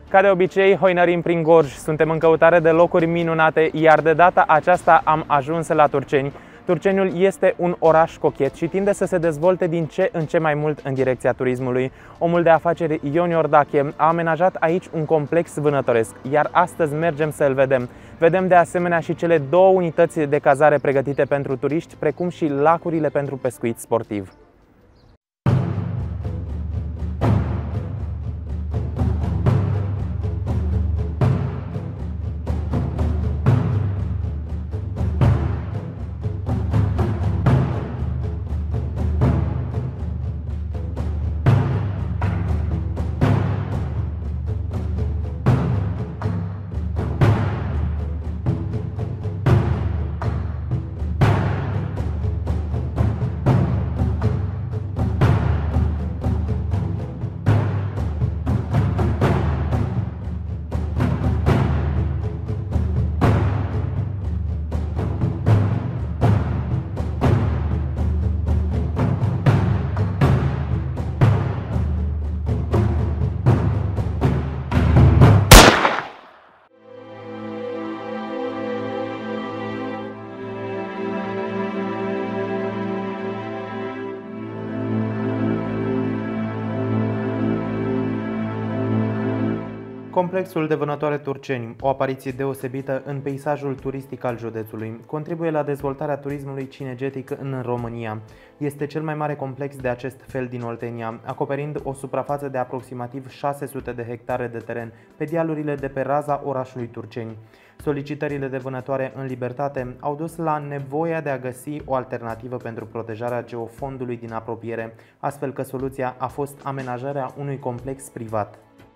Ca de obicei, hoinărim prin Gorj, suntem în căutare de locuri minunate, iar de data aceasta am ajuns la Turceni. Turceniul este un oraș cochet și tinde să se dezvolte din ce în ce mai mult în direcția turismului. Omul de afaceri Ion Iordache a amenajat aici un complex vânătoresc, iar astăzi mergem să-l vedem. Vedem de asemenea și cele două unități de cazare pregătite pentru turiști, precum și lacurile pentru pescuit sportiv. Complexul de vânătoare Turceni, o apariție deosebită în peisajul turistic al județului, contribuie la dezvoltarea turismului cinegetic în România. Este cel mai mare complex de acest fel din Oltenia, acoperind o suprafață de aproximativ 600 de hectare de teren pe dealurile de pe raza orașului Turceni. Solicitările de vânătoare în libertate au dus la nevoia de a găsi o alternativă pentru protejarea geofondului din apropiere, astfel că soluția a fost amenajarea unui complex privat.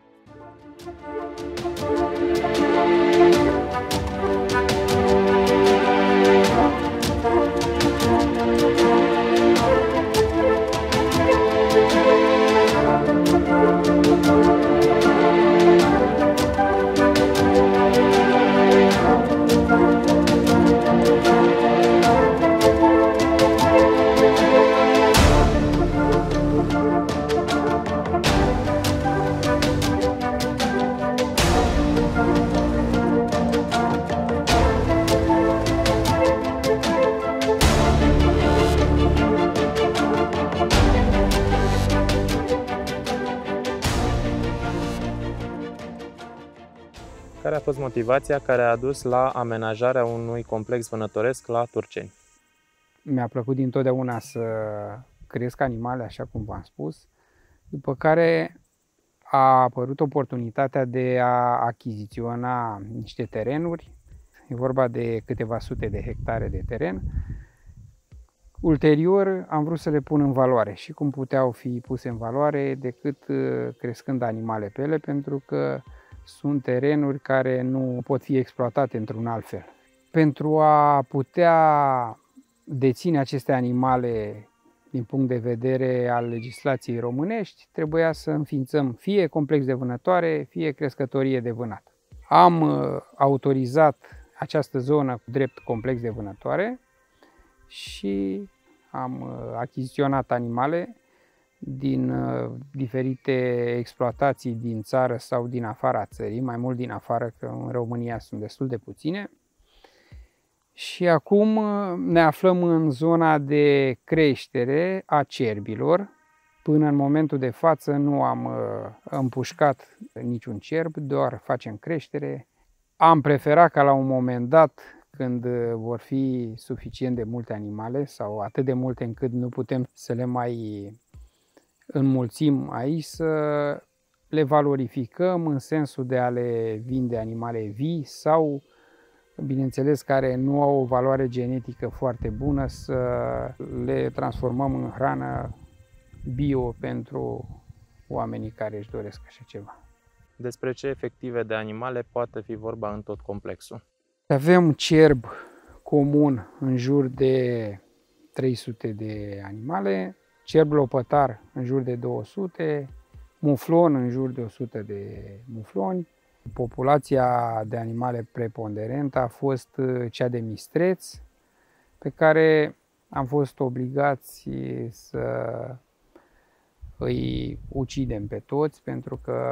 Care a fost motivația care a dus la amenajarea unui complex vânătoresc la Turceni? Mi-a plăcut dintotdeauna să cresc animale, așa cum v-am spus, după care a apărut oportunitatea de a achiziționa niște terenuri. E vorba de câteva sute de hectare de teren. Ulterior am vrut să le pun în valoare și cum puteau fi puse în valoare decât crescând animale pe ele, pentru că sunt terenuri care nu pot fi exploatate într-un alt fel. Pentru a putea deține aceste animale din punct de vedere al legislației românești, trebuia să înființăm fie complex de vânătoare, fie crescătorie de vânat. Am autorizat această zonă drept complex de vânătoare și am achiziționat animale din diferite exploatații din țară sau din afara țării, mai mult din afară, că în România sunt destul de puține. Și acum ne aflăm în zona de creștere a cerbilor. Până în momentul de față nu am împușcat niciun cerb, doar facem creștere. Am preferat ca la un moment dat, când vor fi suficient de multe animale sau atât de multe încât nu putem să le mai înmulțim aici, să le valorificăm în sensul de a le vinde animale vii sau, bineînțeles, care nu au o valoare genetică foarte bună, să le transformăm în hrană bio pentru oamenii care își doresc așa ceva. Despre ce efective de animale poate fi vorba în tot complexul? Avem cerb comun în jur de 300 de animale, cerb lopătar în jur de 200, muflon în jur de 100 de mufloni. Populația de animale preponderentă a fost cea de mistreț, pe care am fost obligați să îi ucidem pe toți, pentru că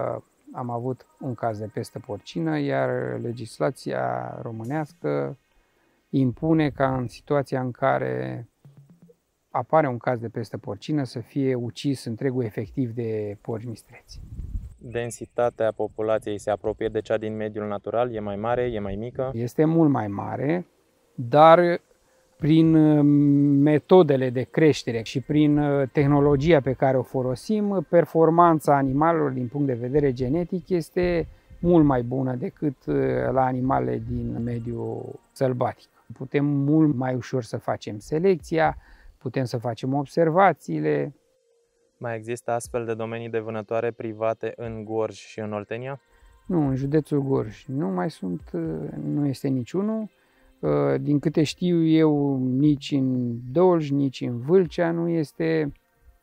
am avut un caz de pestă porcină, iar legislația românească impune ca în situația în care apare un caz de pestă porcină să fie ucis întregul efectiv de porci mistreți. Densitatea populației se apropie de cea din mediul natural? E mai mare? E mai mică? Este mult mai mare, dar prin metodele de creștere și prin tehnologia pe care o folosim, performanța animalelor din punct de vedere genetic este mult mai bună decât la animalele din mediul sălbatic. Putem mult mai ușor să facem selecția, putem să facem observațiile. Mai există astfel de domenii de vânătoare private în Gorj și în Oltenia? Nu, în județul Gorj nu este niciunul. Din câte știu eu, nici în Dolj, nici în Vâlcea nu este.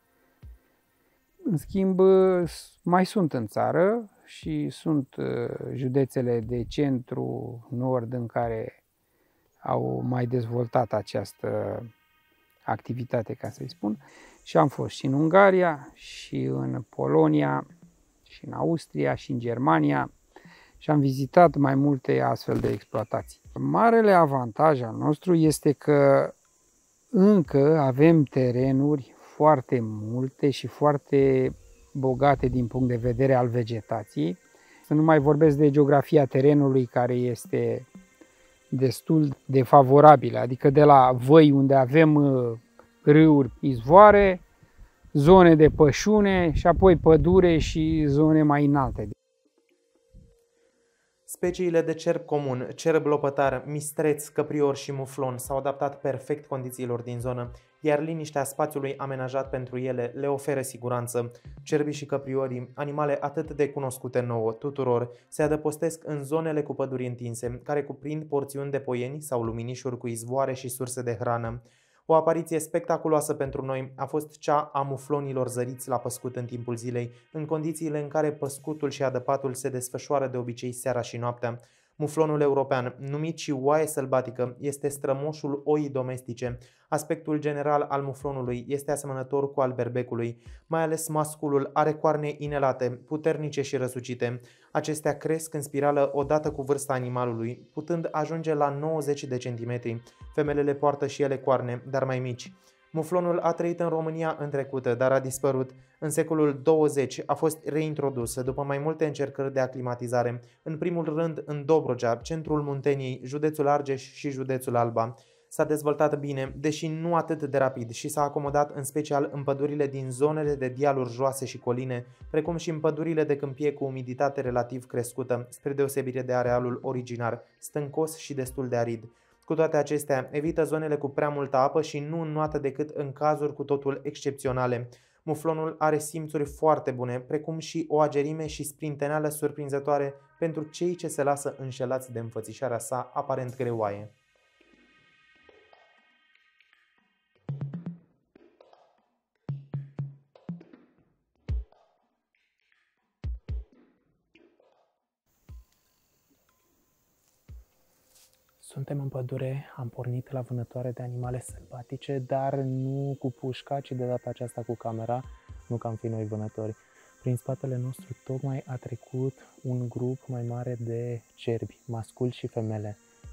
În schimb, mai sunt în țară și sunt județele de centru-nord în care au mai dezvoltat această activitate, ca să-i spun. Și am fost și în Ungaria, și în Polonia, și în Austria, și în Germania și am vizitat mai multe astfel de exploatații. Marele avantaj al nostru este că încă avem terenuri foarte multe și foarte bogate din punct de vedere al vegetației. Să nu mai vorbesc de geografia terenului, care este destul de favorabilă, adică de la văi unde avem râuri, izvoare, zone de pășune și apoi pădure și zone mai înalte. Speciile de cerb comun, cerb lopătar, mistreț, căprior și muflon s-au adaptat perfect condițiilor din zonă, iar liniștea spațiului amenajat pentru ele le oferă siguranță. Cerbii și căpriorii, animale atât de cunoscute nouă tuturor, se adăpostesc în zonele cu păduri întinse, care cuprind porțiuni de poieni sau luminișuri cu izvoare și surse de hrană. O apariție spectaculoasă pentru noi a fost cea a muflonilor zăriți la păscut în timpul zilei, în condițiile în care păscutul și adăpatul se desfășoară de obicei seara și noaptea. Muflonul european, numit și oaie sălbatică, este strămoșul oii domestice. Aspectul general al muflonului este asemănător cu al berbecului, mai ales masculul are coarne inelate, puternice și răsucite. Acestea cresc în spirală odată cu vârsta animalului, putând ajunge la 90 de centimetri. Femelele poartă și ele coarne, dar mai mici. Muflonul a trăit în România în trecută, dar a dispărut. În secolul 20 a fost reintrodus după mai multe încercări de aclimatizare, în primul rând în Dobrogea, centrul Munteniei, județul Argeș și județul Alba. S-a dezvoltat bine, deși nu atât de rapid, și s-a acomodat în special în pădurile din zonele de dealuri joase și coline, precum și în pădurile de câmpie cu umiditate relativ crescută, spre deosebire de arealul originar, stâncos și destul de arid. Cu toate acestea, evită zonele cu prea multă apă și nu înnoată decât în cazuri cu totul excepționale. Muflonul are simțuri foarte bune, precum și o agerime și sprinteneală surprinzătoare pentru cei ce se lasă înșelați de înfățișarea sa aparent greoaie. Suntem în pădure, am pornit la vânătoare de animale sălbatice, dar nu cu pușca, ci de data aceasta cu camera, nu că am fi noi vânători. Prin spatele nostru tocmai a trecut un grup mai mare de cerbi, masculi și femele.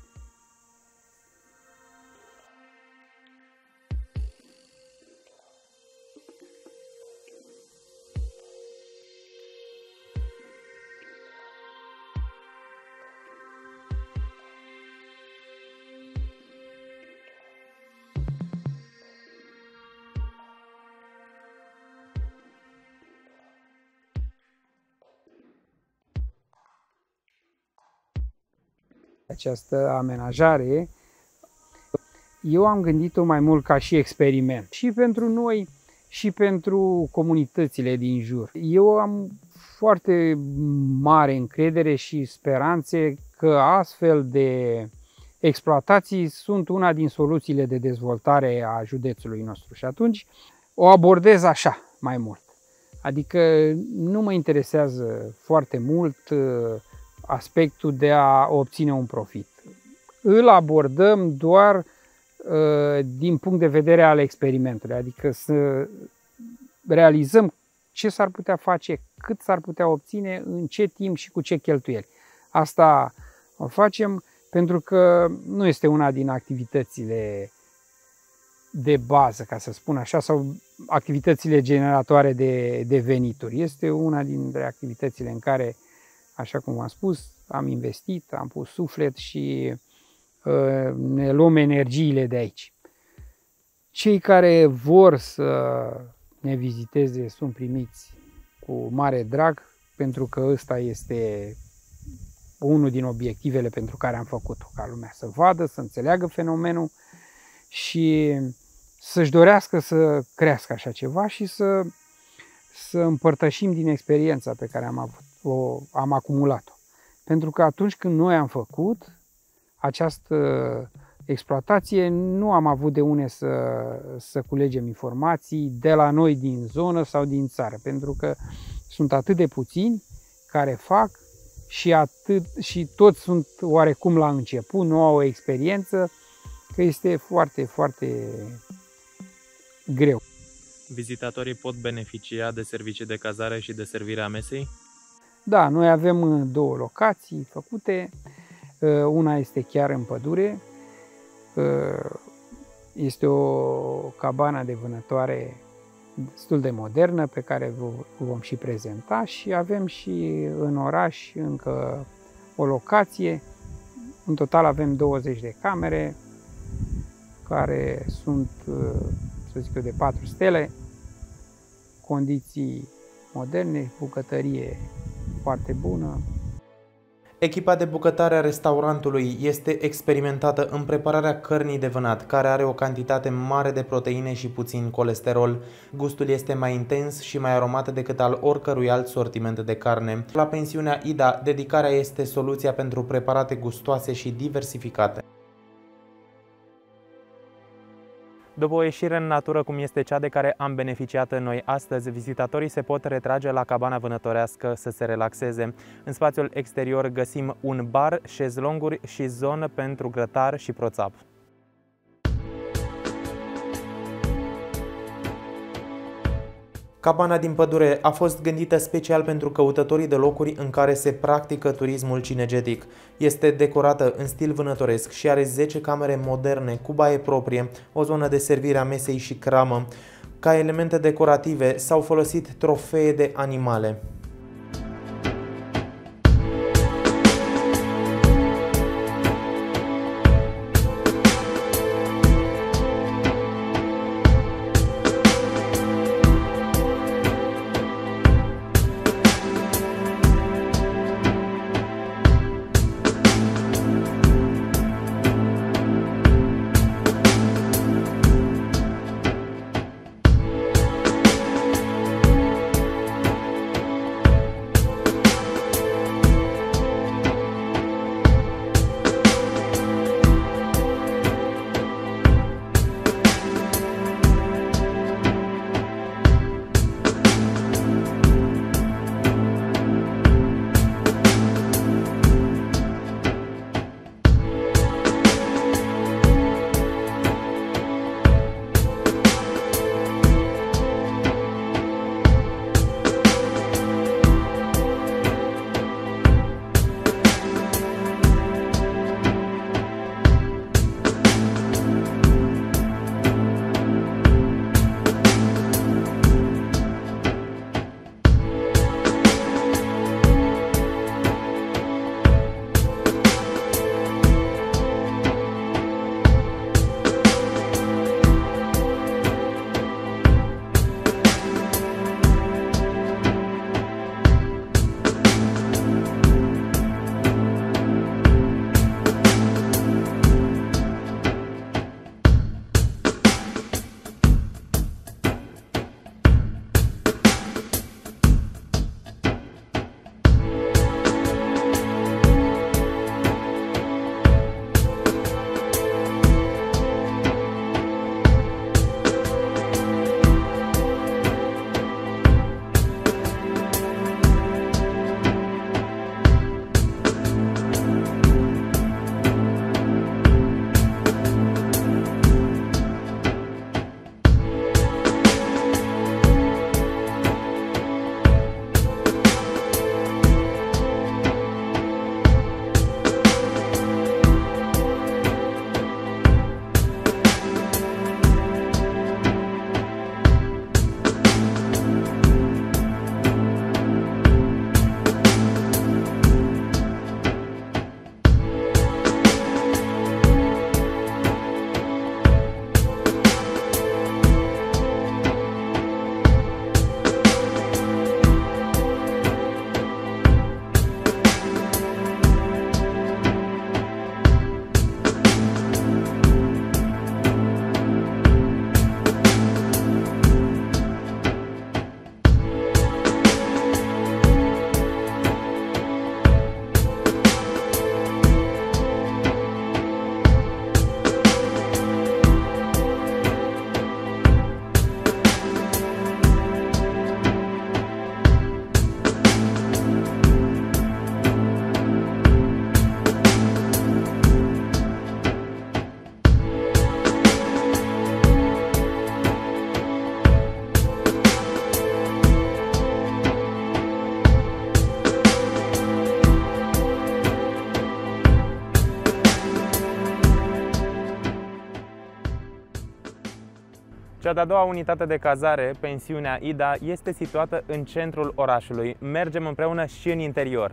Această amenajare, eu am gândit-o mai mult ca și experiment, și pentru noi, și pentru comunitățile din jur. Eu am foarte mare încredere și speranțe că astfel de exploatații sunt una din soluțiile de dezvoltare a județului nostru și atunci o abordez așa mai mult. Adică nu mă interesează foarte mult aspectul de a obține un profit. Îl abordăm doar din punct de vedere al experimentului, adică să realizăm ce s-ar putea face, cât s-ar putea obține, în ce timp și cu ce cheltuieli. Asta o facem pentru că nu este una din activitățile de bază, ca să spun așa, sau activitățile generatoare de venituri. Este una dintre activitățile în care, așa cum am spus, am investit, am pus suflet și ne luăm energiile de aici. Cei care vor să ne viziteze sunt primiți cu mare drag, pentru că ăsta este unul din obiectivele pentru care am făcut-o, ca lumea să vadă, să înțeleagă fenomenul și să-și dorească să crească așa ceva și să împărtășim din experiența pe care am acumulat-o. Pentru că atunci când noi am făcut această exploatație, nu am avut de unde să culegem informații de la noi din zonă sau din țară, pentru că sunt atât de puțini care fac și toți sunt oarecum la început, nu au o experiență, că este foarte, foarte greu. Vizitatorii pot beneficia de servicii de cazare și de servire a mesei? Da, noi avem 2 locații făcute. Una este chiar în pădure. Este o cabană de vânătoare destul de modernă pe care vă vom și prezenta și avem și în oraș încă o locație. În total avem 20 de camere care sunt, să zic eu, de 4 stele, condiții moderne, bucătărie foarte bună. Echipa de bucătare a restaurantului este experimentată în prepararea cărnii de vânat, care are o cantitate mare de proteine și puțin colesterol. Gustul este mai intens și mai aromat decât al oricărui alt sortiment de carne. La pensiunea Ida, dedicarea este soluția pentru preparate gustoase și diversificate. După o ieșire în natură cum este cea de care am beneficiat noi astăzi, vizitatorii se pot retrage la cabana vânătorească să se relaxeze. În spațiul exterior găsim un bar, șezlonguri și zonă pentru grătar și proțap. Cabana din pădure a fost gândită special pentru căutătorii de locuri în care se practică turismul cinegetic. Este decorată în stil vânătoresc și are 10 camere moderne cu baie proprie, o zonă de servire a mesei și cramă. Ca elemente decorative s-au folosit trofee de animale. Cea de-a doua unitate de cazare, pensiunea Ida, este situată în centrul orașului. Mergem împreună și în interior.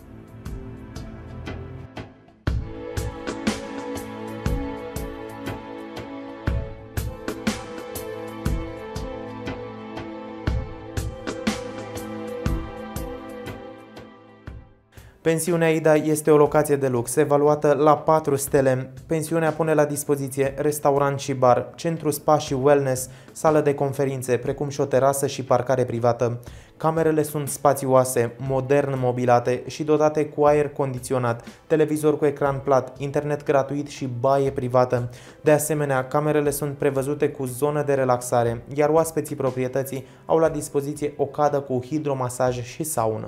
Pensiunea Ida este o locație de lux, evaluată la 4 stele. Pensiunea pune la dispoziție restaurant și bar, centru spa și wellness, sală de conferințe, precum și o terasă și parcare privată. Camerele sunt spațioase, modern mobilate și dotate cu aer condiționat, televizor cu ecran plat, internet gratuit și baie privată. De asemenea, camerele sunt prevăzute cu zonă de relaxare, iar oaspeții proprietății au la dispoziție o cadă cu hidromasaj și saună.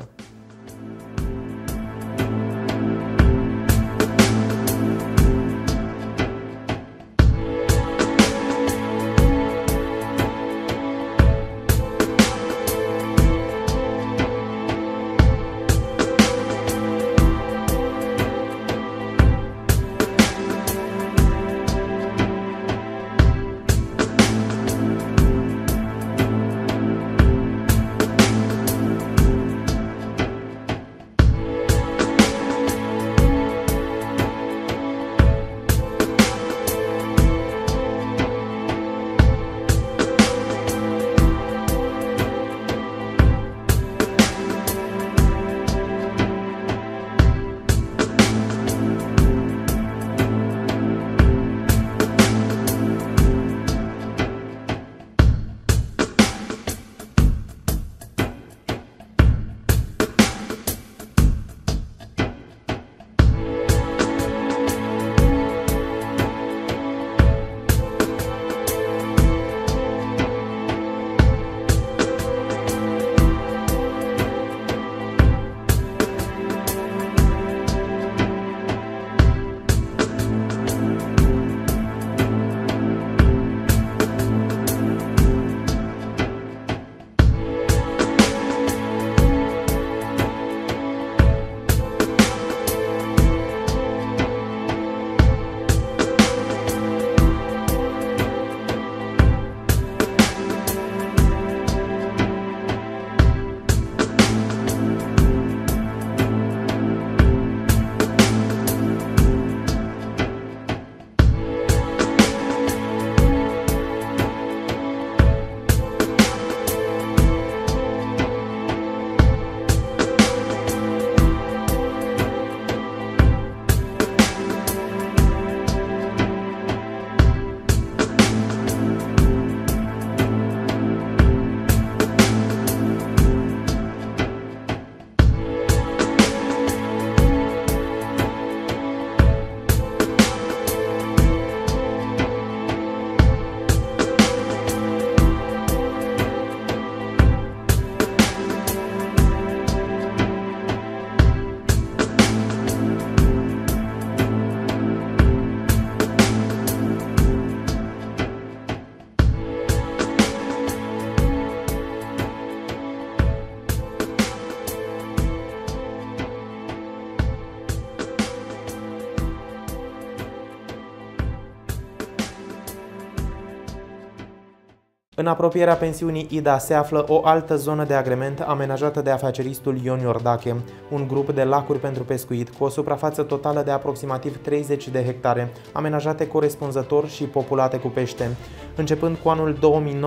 În apropierea pensiunii Ida se află o altă zonă de agrement amenajată de afaceristul Ion Iordache, un grup de lacuri pentru pescuit cu o suprafață totală de aproximativ 30 de hectare, amenajate corespunzător și populate cu pește. Începând cu anul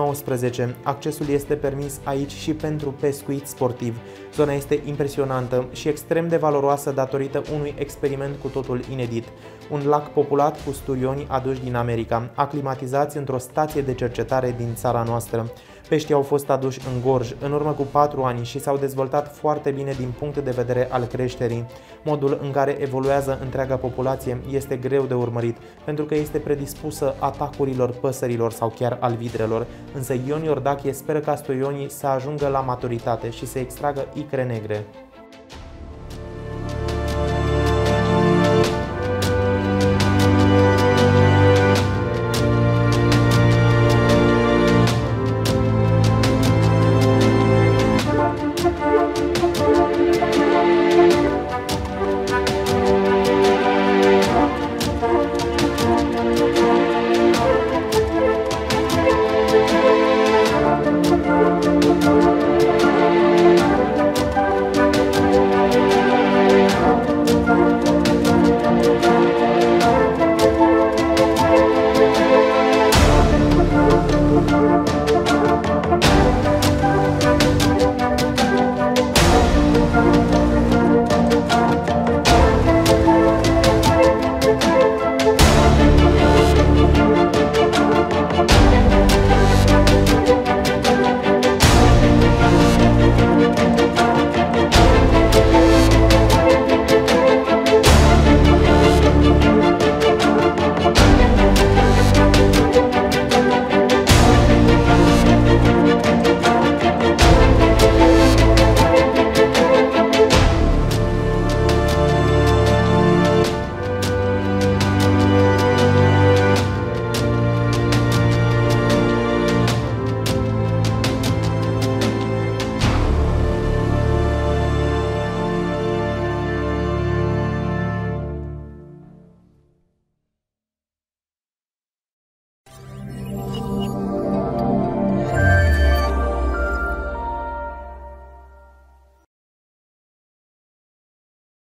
2019, accesul este permis aici și pentru pescuit sportiv. Zona este impresionantă și extrem de valoroasă datorită unui experiment cu totul inedit. Un lac populat cu sturioni aduși din America, aclimatizați într-o stație de cercetare din țara noastră. Peștii au fost aduși în gorj în urmă cu 4 ani și s-au dezvoltat foarte bine din punct de vedere al creșterii. Modul în care evoluează întreaga populație este greu de urmărit, pentru că este predispusă atacurilor păsărilor sau chiar al vidrelor, însă Ion Iordache speră ca sturionii să ajungă la maturitate și să extragă icre negre.